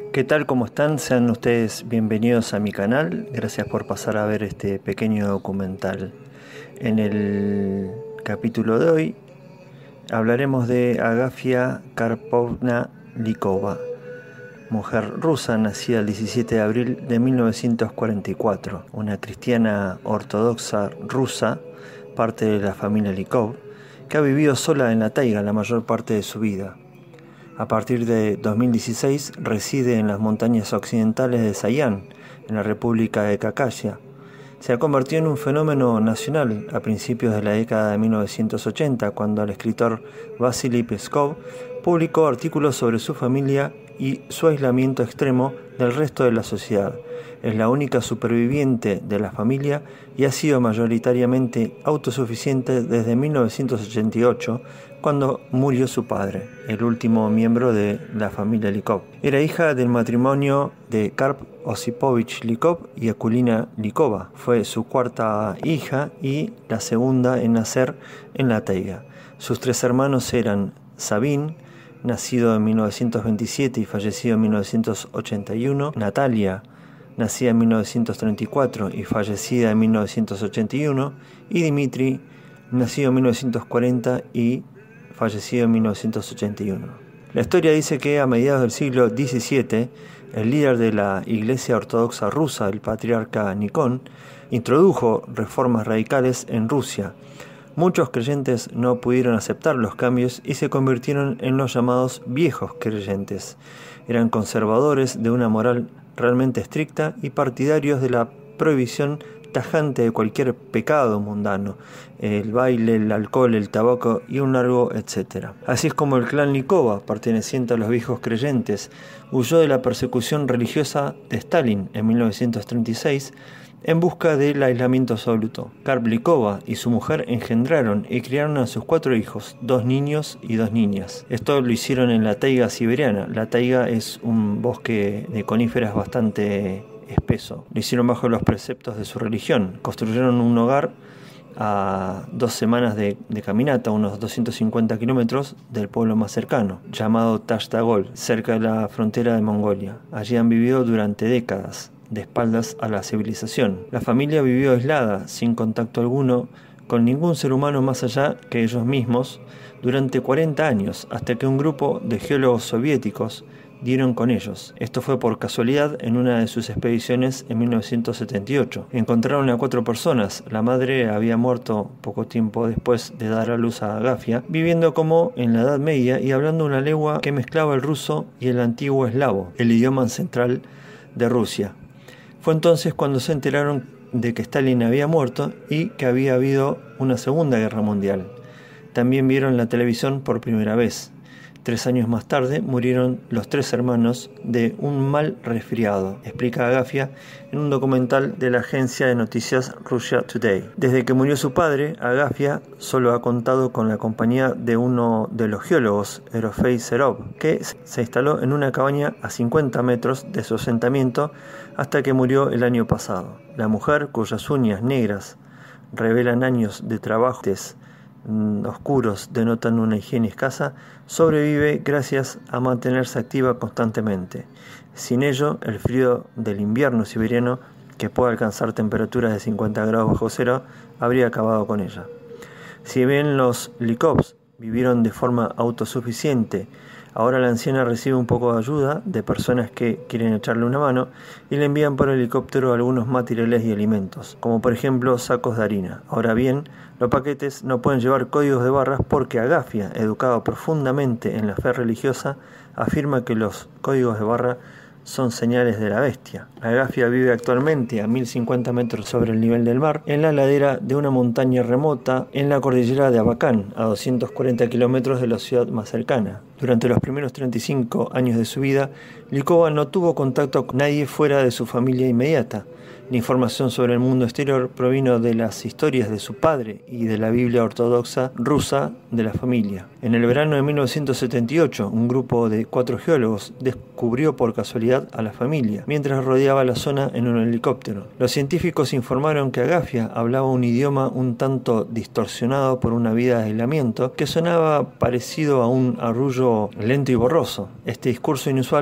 ¿Qué tal? ¿Cómo están? Sean ustedes bienvenidos a mi canal. Gracias por pasar a ver este pequeño documental. En el capítulo de hoy hablaremos de Agafia Karpovna Likova, mujer rusa nacida el 17 de abril de 1944, una cristiana ortodoxa rusa, parte de la familia Likov, que ha vivido sola en la taiga la mayor parte de su vida. A partir de 2016 reside en las montañas occidentales de Sayán, en la República de Khakassia. Se ha convertido en un fenómeno nacional a principios de la década de 1980, cuando el escritor Vasily Peskov publicó artículos sobre su familia y su aislamiento extremo del resto de la sociedad. Es la única superviviente de la familia y ha sido mayoritariamente autosuficiente desde 1988, cuando murió su padre, el último miembro de la familia Likov. Era hija del matrimonio de Karp Osipovich Likov y Akulina Likova. Fue su cuarta hija y la segunda en nacer en la taiga. Sus tres hermanos eran Sabin, nacido en 1927 y fallecido en 1981, Natalia, nacida en 1934 y fallecida en 1981, y Dmitri, nacido en 1940 y fallecido en 1981. La historia dice que a mediados del siglo XVII, el líder de la Iglesia Ortodoxa rusa, el patriarca Nikon, introdujo reformas radicales en Rusia. Muchos creyentes no pudieron aceptar los cambios y se convirtieron en los llamados viejos creyentes. Eran conservadores de una moral realmente estricta y partidarios de la prohibición tajante de cualquier pecado mundano, el baile, el alcohol, el tabaco y un largo etcétera. Así es como el clan Likova, perteneciente a los viejos creyentes, huyó de la persecución religiosa de Stalin en 1936 en busca del aislamiento absoluto. Karp Likova y su mujer engendraron y criaron a sus 4 hijos, 2 niños y 2 niñas. Esto lo hicieron en la taiga siberiana. La taiga es un bosque de coníferas bastante espeso. Lo hicieron bajo los preceptos de su religión. Construyeron un hogar a 2 semanas de caminata, unos 250 kilómetros del pueblo más cercano, llamado Tashtagol, cerca de la frontera de Mongolia. Allí han vivido durante décadas, de espaldas a la civilización. La familia vivió aislada, sin contacto alguno con ningún ser humano más allá que ellos mismos, durante 40 años, hasta que un grupo de geólogos soviéticos dieron con ellos. Esto fue por casualidad en una de sus expediciones en 1978. Encontraron a 4 personas. La madre había muerto poco tiempo después de dar a luz a Agafia, viviendo como en la Edad Media y hablando una lengua que mezclaba el ruso y el antiguo eslavo, el idioma ancestral de Rusia. Fue entonces cuando se enteraron de que Stalin había muerto y que había habido una Segunda Guerra Mundial. También vieron la televisión por primera vez. 3 años más tarde murieron los 3 hermanos de un mal resfriado, explica Agafia en un documental de la agencia de noticias Russia Today. Desde que murió su padre, Agafia solo ha contado con la compañía de uno de los geólogos, Erofei Serov, que se instaló en una cabaña a 50 metros de su asentamiento hasta que murió el año pasado. La mujer, cuyas uñas negras revelan años de trabajos oscuros denotan una higiene escasa, sobrevive gracias a mantenerse activa constantemente. Sin ello, el frío del invierno siberiano, que puede alcanzar temperaturas de 50 grados bajo cero, habría acabado con ella. Si bien los Likovs vivieron de forma autosuficiente, ahora la anciana recibe un poco de ayuda de personas que quieren echarle una mano y le envían por helicóptero algunos materiales y alimentos, como por ejemplo sacos de harina. Ahora bien, los paquetes no pueden llevar códigos de barras porque Agafia, educado profundamente en la fe religiosa, afirma que los códigos de barra son señales de la bestia. Agafia vive actualmente a 1050 metros sobre el nivel del mar, en la ladera de una montaña remota en la cordillera de Abakán, a 240 kilómetros de la ciudad más cercana. Durante los primeros 35 años de su vida, Likova no tuvo contacto con nadie fuera de su familia inmediata. La información sobre el mundo exterior provino de las historias de su padre y de la Biblia ortodoxa rusa de la familia. En el verano de 1978, un grupo de 4 geólogos descubrió por casualidad a la familia, mientras rodeaba la zona en un helicóptero. Los científicos informaron que Agafia hablaba un idioma un tanto distorsionado por una vida de aislamiento que sonaba parecido a un arrullo lento y borroso. Este discurso inusual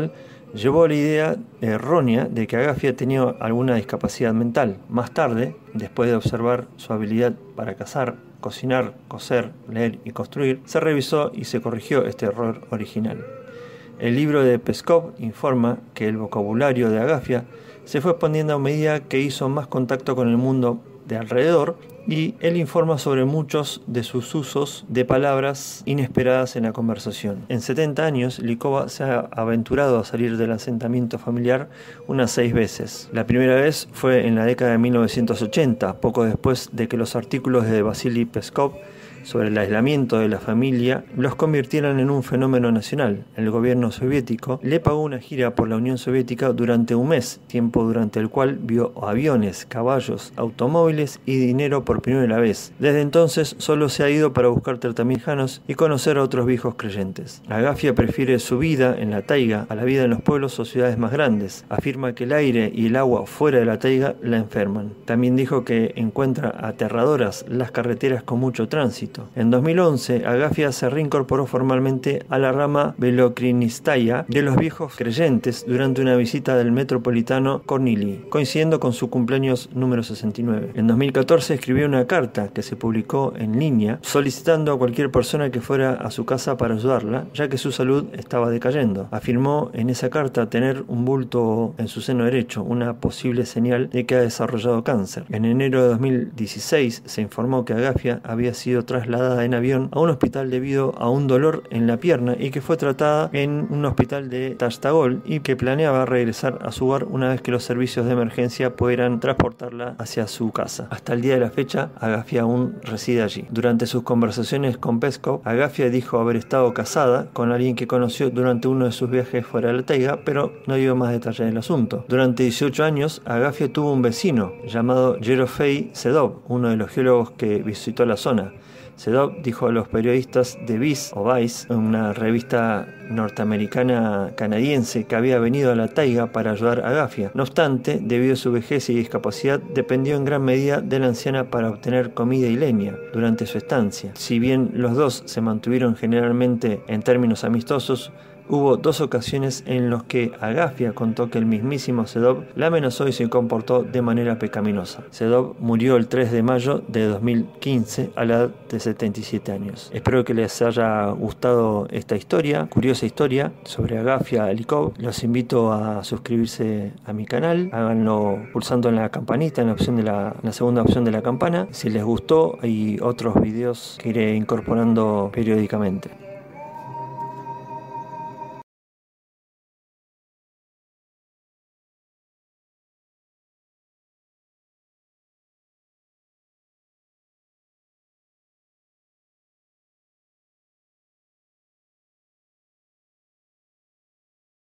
llevó a la idea errónea de que Agafia tenía alguna discapacidad mental. Más tarde, después de observar su habilidad para cazar, cocinar, coser, leer y construir, se revisó y se corrigió este error original. El libro de Peskov informa que el vocabulario de Agafia se fue expandiendo a medida que hizo más contacto con el mundo de alrededor, y él informa sobre muchos de sus usos de palabras inesperadas en la conversación. En 70 años, Likova se ha aventurado a salir del asentamiento familiar unas 6 veces. La primera vez fue en la década de 1980, poco después de que los artículos de Vasily Peskov sobre el aislamiento de la familia los convirtieron en un fenómeno nacional. El gobierno soviético le pagó una gira por la Unión Soviética durante un mes, tiempo durante el cual vio aviones, caballos, automóviles y dinero por primera vez. Desde entonces solo se ha ido para buscar tratamientos lejanos y conocer a otros viejos creyentes. Agafia prefiere su vida en la taiga a la vida en los pueblos o ciudades más grandes. Afirma que el aire y el agua fuera de la taiga la enferman. También dijo que encuentra aterradoras las carreteras con mucho tránsito. En 2011, Agafia se reincorporó formalmente a la rama velokrinistaya de los viejos creyentes durante una visita del metropolitano Kornilyi, coincidiendo con su cumpleaños número 69. En 2014 escribió una carta que se publicó en línea solicitando a cualquier persona que fuera a su casa para ayudarla, ya que su salud estaba decayendo. Afirmó en esa carta tener un bulto en su seno derecho, una posible señal de que ha desarrollado cáncer. En enero de 2016 se informó que Agafia había sido trasladada en avión a un hospital debido a un dolor en la pierna y que fue tratada en un hospital de Tashtagol y que planeaba regresar a su hogar una vez que los servicios de emergencia pudieran transportarla hacia su casa. Hasta el día de la fecha, Agafia aún reside allí. Durante sus conversaciones con Peskov, Agafia dijo haber estado casada con alguien que conoció durante uno de sus viajes fuera de la taiga, pero no dio más detalles del asunto. Durante 18 años, Agafia tuvo un vecino llamado Yerofei Sedov, uno de los geólogos que visitó la zona. Sedov dijo a los periodistas de Vice, una revista norteamericana canadiense, que había venido a la taiga para ayudar a Agafia. No obstante, debido a su vejez y discapacidad, dependió en gran medida de la anciana para obtener comida y leña durante su estancia. Si bien los dos se mantuvieron generalmente en términos amistosos, hubo 2 ocasiones en las que Agafia contó que el mismísimo Sedov la amenazó y se comportó de manera pecaminosa. Sedov murió el 3 de mayo de 2015 a la edad de 77 años. Espero que les haya gustado esta historia, curiosa historia sobre Agafia Likov. Los invito a suscribirse a mi canal, háganlo pulsando en la campanita, en la segunda opción de la campana. Si les gustó, hay otros videos que iré incorporando periódicamente.